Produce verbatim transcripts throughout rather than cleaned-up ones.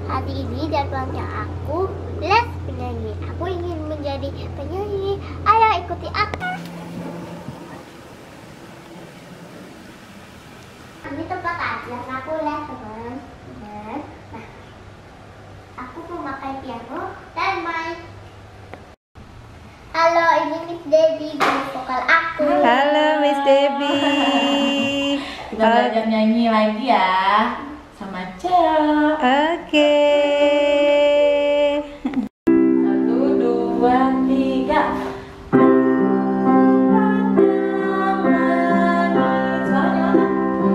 Hari ini jadwalnya aku les penyanyi. Aku ingin menjadi penyanyi. Ayo ikuti aku. Ini tempat aja aku les, teman. Nah, aku memakai piano dan mic. Halo, ini Miss Debbie, guru vokal aku. Halo Miss Debbie. Kita belajar nyanyi lagi ya sama Cel. Oke. Satu, dua, tiga. Suaranya mana?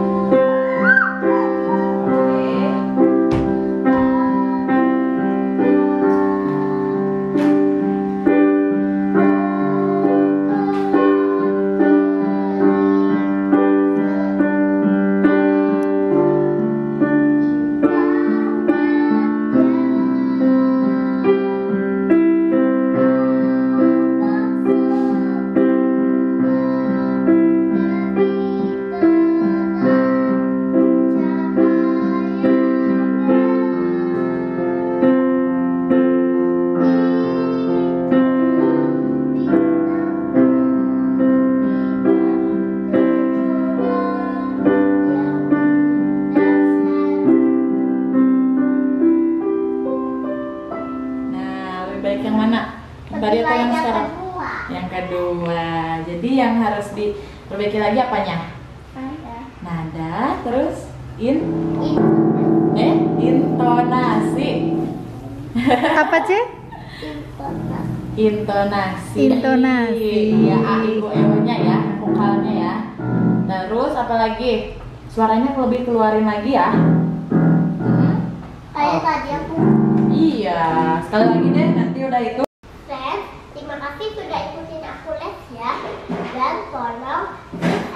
Baik yang mana? Yang tadi atau yang sekarang? Kedua. Yang kedua. Jadi yang harus diperbaiki lagi apanya? Nada. Nada, terus in, In. eh intonasi. Apa sih? Intonasi. Intonasi. Intonasi. Ya, a, i, u, e, o-nya ya, vokalnya ya. Terus apa lagi? Suaranya lebih keluarin lagi ya. Hmm. Kayak tadi aku. Iya, sekali lagi deh, nanti udah itu. Friends, terima kasih sudah ikutin aku les ya. Dan tolong